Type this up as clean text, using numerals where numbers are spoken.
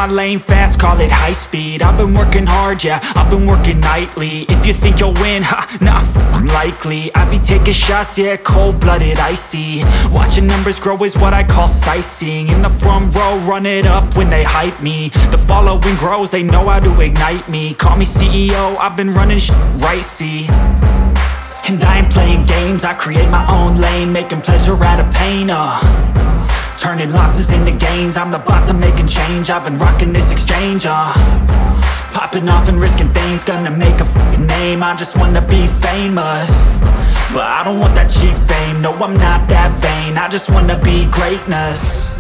my lane fast, call it high speed. I've been working hard, yeah, I've been working nightly. If you think you'll win, ha, nah, likely. I be taking shots, yeah, cold-blooded, icy. Watching numbers grow is what I call sightseeing. In the front row, run it up when they hype me. The following grows, they know how to ignite me. Call me CEO, I've been running shit right, see. And I ain't playing games, I create my own lane, making pleasure out of pain, turning losses into gains, I'm the boss, I'm making change. I've been rocking this exchange, popping off and risking things, gonna make a f***ing name. I just wanna be famous, but I don't want that cheap fame. No, I'm not that vain, I just wanna be greatness.